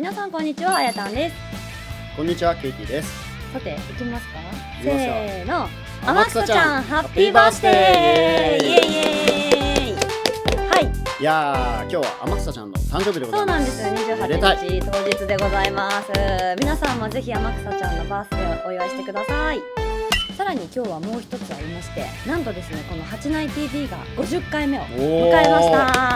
皆さんこんにちは、あやたんです。 こんにちは、ケイティです。 さて、いきますか。 いきますよせーの、 天草ちゃんハッピーバースデーイエイイエイ。はい、 いやー、今日は天草ちゃんの誕生日でござそいうます。 なんです。28日当日でございます。皆さんもぜひ天草ちゃんのバースデーをお祝いしてください。さらに今日はもう一つありまして、なんとですね、この8内 TV が50回目を迎えました。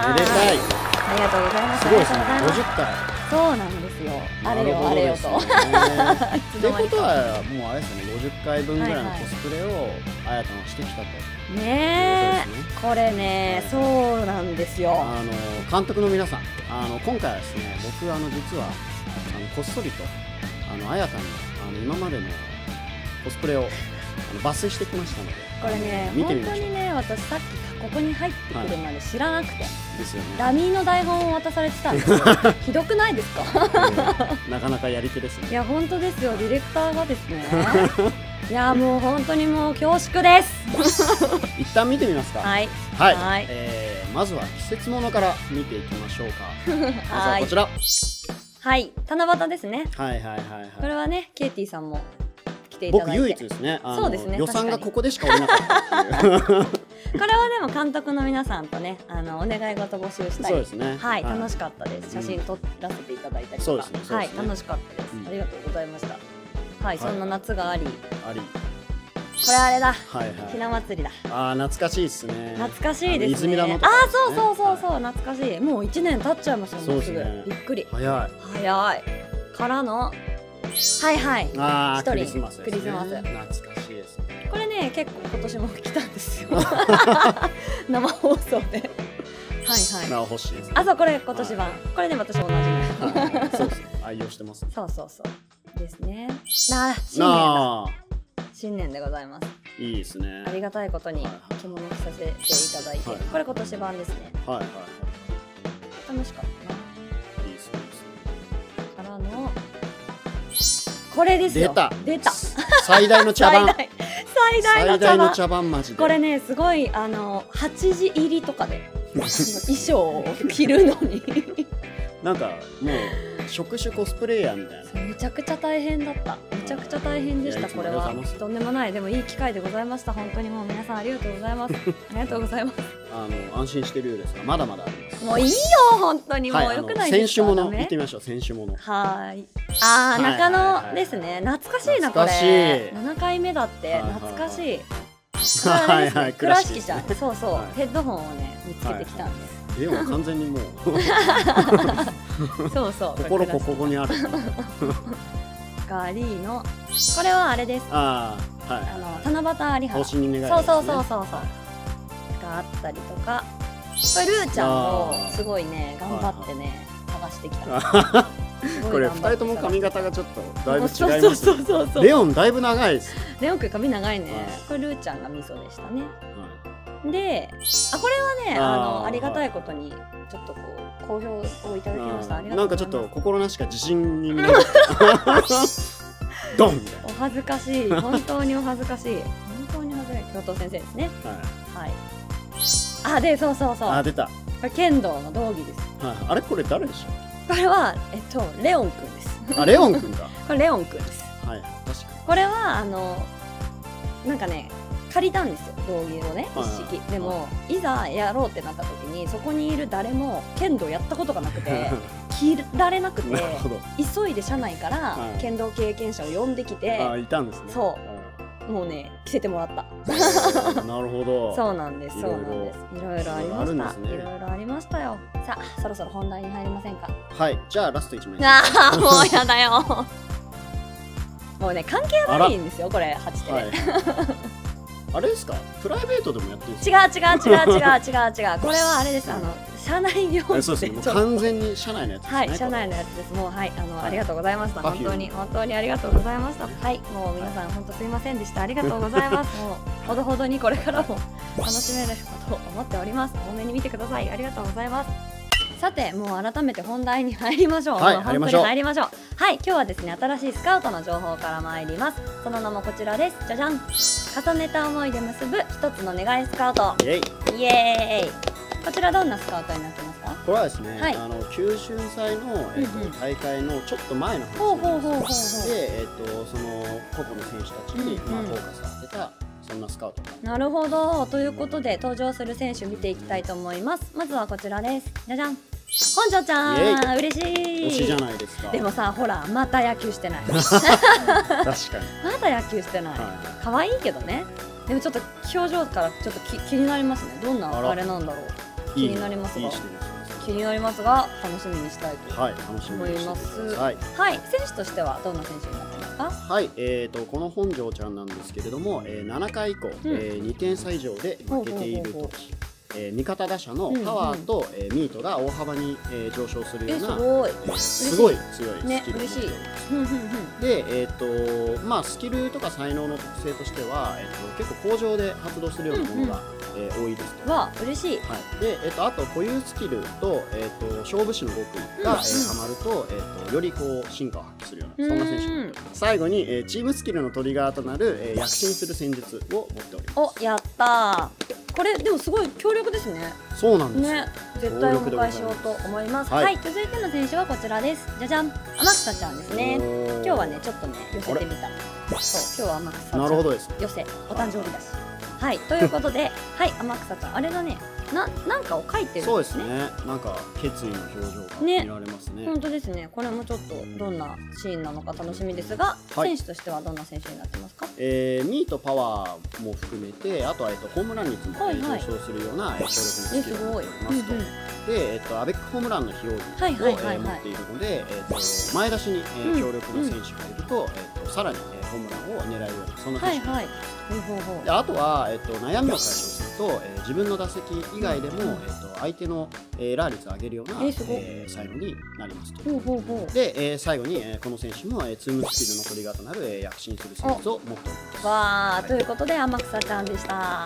めでたい。 ありがとうございます。 すごいですね、 ありがとうございます。 50回。 そうなんですよ。あれよなるほどあれよと。 ですねってことは、もうあれですよね、50回分ぐらいのコスプレをあやたんはしてきたと。 ねえ、 そうですねこれね、そうなんですよ。 監督の皆さん、今回はですね、僕実はこっそりとあやたんの今までのコスプレを抜粋してきましたので、 これね、本見てみましょう。 当にね、私さっきここに入ってくるまで知らなくて、 ですよね。 ダミーの台本を渡されてたんですよ。ひどくないですか？ なかなかやり手ですね。 いや本当ですよ、ディレクターがですね。いやもう本当にもう恐縮です。 一旦見てみますか。 はいはい、 はい、 まずは季節ものから見ていきましょうか。まずははいこちら。 はい、七夕ですね。 はいはいはいはい。 これはね、ケイティさんも来ていただいて、 僕唯一ですね。 そうですね、 予算がここでしか降りなかったっていう。 これはでも監督の皆さんとね、お願い事募集したり、 そうですね。 はい、楽しかったです。写真撮らせていただいたりとか、 そうですねそうはい、 ですね楽しかったです。 うんありがとうございました。はい、そんな夏があり、 あり。 これあれだ、 はいひはい。 な祭りだ。 懐かしいですね。 懐かしいですね。 泉田のとかあ、 ですねそうそうそうそう、懐かしい。もう1年経っちゃいましたそうもうぐ。 ですすねびっくり。 早い。 早い。からの、はいはい。一人クリスマスですね。 クリスマス懐かしいですね。 これね、結構今年も来たんですよ。生放送で。はいはい。 なお欲しいですね。 あ、そう、これ今年版。これね、私同じ。 そうですね。愛用してますね。 そうそうそうですね。新年だ。 なあ、 新年でございます。 いいですね。 ありがたいことにはいはい着物着させていただいて、 はいこれ今年版ですね。 はいはい楽しかったな。 いいですね。いいですね。 からのこれですよ。出た。 最大の茶番。 最大の茶番。 最大の茶番マジで。 これね、すごい8時入りとかで衣装を着るのになんかもう職種コスプレイヤーみたいな。 めちゃくちゃ大変だった。めちゃくちゃ大変でした。 いやこれはとんでもない。でもいい機会でございました。本当にもう皆さんありがとうございます。ありがとうございます。 安心してるようですが、まだまだあります。 もういいよ、本当にもうよくないですか。 選手もの行ってみましょう。選手もの。 はい。ああ、中野ですね。懐かしいな、これ。 懐かしい。 7回目だって。懐かしい。 はいはい。 倉敷ちゃん。そうそう。 はいヘッドホンをね、見つけてきたんで。 でも完全にもうそうそう。 心ここにある。 ガリーの。これはあれです。 ああ、はい。 七夕有原。 星に願い。 そうそうそうそうそう。があったりとか。これルーちゃんをすごいね、頑張ってね、探してきた。 これ2人とも髪型がちょっとだいぶ違いますね。 そうそうそう。 レオンだいぶ長いです。 レオンくん髪長いね。 はいこれルーちゃんが味噌でしたね。 はで、これはね、 あーありがたいことにちょっとこう好評をいただきました。ありがとなんかちょっうございます。 と心なしか自信になる。ドンみたいお恥ずかしい。本当にお恥ずかしい。本当にお恥ずかしい。教頭先生ですね。 な。はい。 はい。で、そうそうそう。 あ、出た。 これ剣道の道着です。 はい。あれこれ誰でしこれはレオンくんです。 ょ。あ、レオン君か。 これレオンくんです。 はい。確かこれはなんかね、借りたんですよ、道着をね、 はい一式。でもいざやろうってなった時に、そこにいる誰も剣道やったことがなくて着られなくて、 なるほど。 急いで社内からはい剣道経験者を呼んできて、 あ、いたんですね。 そうもうね、着せてもらった。 なるほど。 そうなんです、そうなんいろいろです。いろいろありました。 いろいろあるんですねいろいろありましたよ。さあ、そろそろ本題に入りませんか。 はい。じゃあラスト1枚。 ああ、もうやだよ。もうね、関係悪いんですよ、これ、8手はで。 い。あれですか？プライベートでもやってるんです違か？ う。これはあれです。社内業務そうですね。もうちょっと完全に社内のやつですね。 はい、社内のやつです。もう、はい、ありがとうございました。 Perfume 本当にありがとうございました。はい、もう皆さん本当すいませんでした。ありがとうございます。もうほどほどにこれからも楽しめると思っております。多めに見てください。ありがとうございます。さて、もう改めて本題に入りましょう。 はいもう入りましょう本当に入りましょう。はい、今日はですね、新しいスカウトの情報から参ります。その名もこちらです。じゃじゃん。重ねた思いで結ぶ一つの願いスカウト。 イエイ。 イエーイ。 こちらどんなスカウトになってますか？ これはですね、 はい九春祭の、大会のちょっと前の話ほうほうなんほうほうほう。 ですで、その個々の選手たちに、 うんうんフォーカスされてたそんなスカウト。 なるほど。ということで登場する選手見ていきたいと思います。まずはこちらです。じゃじゃん。本庄ちゃん、 イエイ嬉しい。 推しじゃないですか。 でもさ、ほらまた野球してない。 確かに。 まだ野球してない。 は可愛いけどね。でもちょっと表情からちょっと気になりますね。どんなあらあれなんだろう。 い。 気になりますがいい人です気になりますが楽しみにしたいとはい、楽しみにしててください。 はい。選手としてはどんな選手になってますか？ はい、この本庄ちゃんなんですけれども、7回以降、2点差以上で負けているほうほうほうほう時、味方打者のパワーと、ミートが大幅に、上昇するような、 すごい。 すごい強いスキルを持ね、 っており嬉しい。 ますで、まあ、スキルとか才能の特性としては、結構工場で発動するようなものが、多いですと。 わ、嬉しい。 はい、で、あと固有スキルと、勝負師の極意が、はまると、よりこう進化を発揮するようなそんな選手になっております。最後に、チームスキルのトリガーとなる、躍進する戦術を持っております。 お、やったー。これでもすごい強力ですね。 そうなんですよ。 ね、絶対お迎えしようと思います。 はいはい、続いての選手はこちらです。じゃじゃん、天草ちゃんですね。今日はね、ちょっとね、寄せてみた。そう、今日は天草ちゃん。 なるほどです。 寄せ、お誕生日だし。はい、ということで、はい、天草ちゃん、あれだね、なんかを書いてるそうんですね。 ですね。なんか決意の表情がね見られますね。 本当ですね。これもちょっとどんなシーンなのか楽しみですが、 はい選手としてはどんな選手になってますか？ ミートパワーも含めて、あとは、ホームラン率も、 はいはい上昇するような、強力なスキルを持っておりますと。 うんうんで、アベックホームランの費用はいはいはいはいを持っているので、前出しに、強力な選手がいると、さらに、ホームランを狙えるようなそんな選手になっております。 ほうほうほう。 であとは、悩みを解消すると、自分の打席以外でも、相手の、ラー率を上げるような、 すごい最後になりますと。 ほうほうほう。 で、最後に、この選手も、ツームスキルのトリガーとなる、躍進する戦術を持っております。 わー、ということで天草ちゃんでした。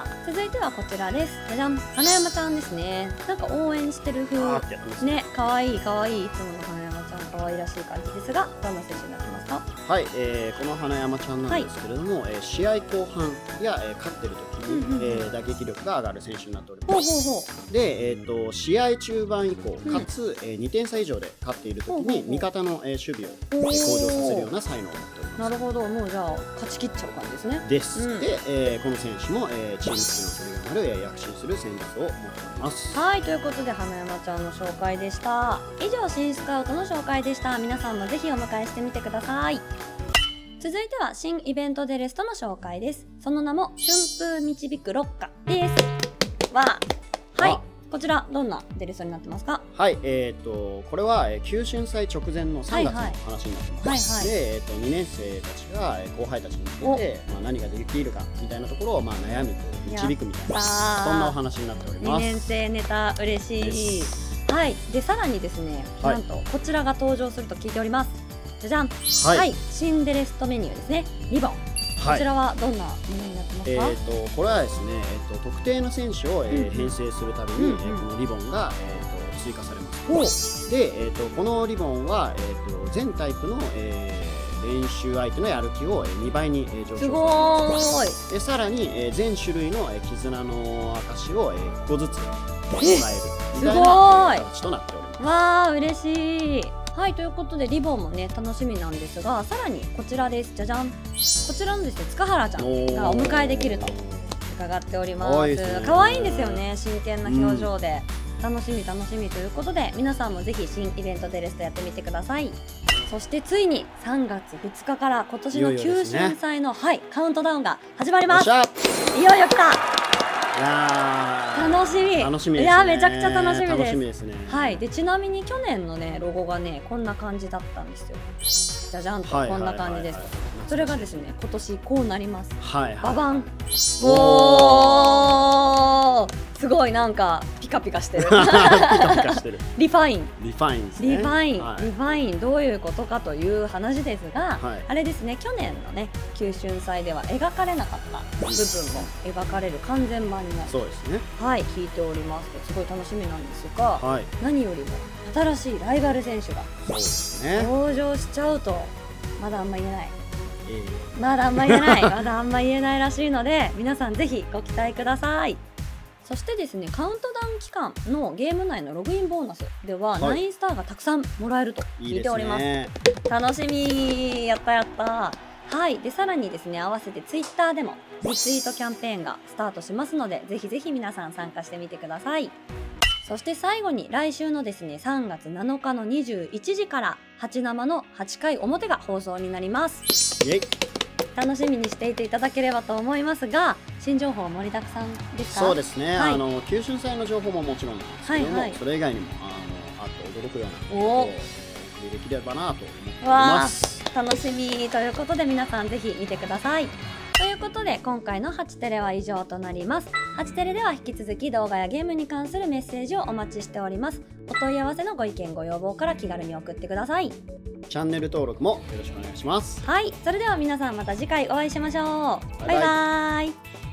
続いてはこちらです。じゃじゃん、花山ちゃんですね。なんか応援してる風あーってやってますね。 ね、可愛い可愛いいつもの花山ちゃん可愛らしい感じですが、どんな選手になってますか？ はい、この花山ちゃんなんですけれども、試合後半や、勝ってる時に、打撃力が上がる選手になっております。 ほうほうほう。 で、試合中盤以降、かつ、2点差以上で勝っている時に味方の、守備を、向上させるような才能を持っております。 なるほど、もうじゃあ勝ち切っちゃう感じですね。 です。 うんで、この選手も、チームスキルのトリガーになる、躍進する戦術を持っております。 はい、ということで花山ちゃんの紹介でした。以上、新スカウトの紹介でした。皆さんもぜひお迎えしてみてください。続いては新イベントデレストの紹介です。その名も春風導く六花ですは、はいあ、 こちらどんなデレストになってますか？ はい、これは、九春祭直前の3月のはいはい話になってます。 はいはいで、2年生たちが後輩たちに向けて、何ができるかみたいなところを、悩みと導くみたいなそんなお話になっており 2 ます。 年生ネタ嬉しい。はい、でさらにですね、 はいなんとこちらが登場すると聞いております。じゃじゃん、 はいはい、新デレストメニューですね。リボン。こちらはどんなものになってますか？ これはですね、特定の選手を、編成するたびに、 うんうんこのリボンが、追加されほうます。で、このリボンは、全タイプの、練習相手のやる気を、2倍に、上昇させすます。 ごーい。 でさらに、全種類の、絆の証を、1個ずつもらえるみたいすごな、 い形となっております。 わー、嬉しい。はい、ということでリボンもね楽しみなんですが、さらにこちらです。じゃじゃん。こちらのですね、塚原ちゃんがお迎えできると伺っておりま可愛いですね。 可愛いんですよね、真剣な表情で。楽しみ楽しみということで、皆さんもぜひ新イベントデレストやってみてください。そしてついに3月2日から今年のいよいよ九ですね春祭の、はい、カウントダウンが始まります。 よっしゃいよいよ来た。 いやー楽しみ。 楽しみですね。 いやめちゃくちゃ楽しみです。 楽しみですね。 はい、でちなみに去年のねロゴがねこんな感じだったんですよ。じゃじゃんとこんな感じです。それがですね今年こうなります。 はいはい。 ババン。おー、すごいなんかピカピカしてる。 ピカピカしてる。 リファイン。 リファインですね。 リファイン、 はいリファインどういうことかという話ですが、 はいあれですね、去年のね九春祭では描かれなかった部分も描かれる完全版になる。 そうですね。 はい、聞いております。すごい楽しみなんですが、 はい。 何よりも新しいライバル選手がそうですね。 登場しちゃうとまだあんま言えない。 えまだあんま言えない。まだあんま言えないらしいので、皆さんぜひご期待ください。 そしてですね、カウントダウン期間のゲーム内のログインボーナスでは、 はい 9スターがたくさんもらえるといいです聞いております。 ね。 楽しみ、やったやった。はい、でさらにですね、合わせてツイッターでもリツイートキャンペーンがスタートしますので、ぜひぜひ皆さん参加してみてください。そして最後に来週のですね、3月7日の21時から8生の8回表が放送になります。 イエイ。 楽しみにしていていただければと思いますが、新情報盛りだくさんですか？ そうですね、 はい、 九春祭の情報ももちろんなんですけども、 はいはい、 それ以外にもあと驚くようなおことをできればなと思っております。 楽しみということで、皆さんぜひ見てください。ということで今回の8テレは以上となります。8テレでは引き続き動画やゲームに関するメッセージをお待ちしております。お問い合わせのご意見ご要望から気軽に送ってください。 チャンネル登録もよろしくお願いします。 はい、それでは皆さんまた次回お会いしましょう。バイバーイ。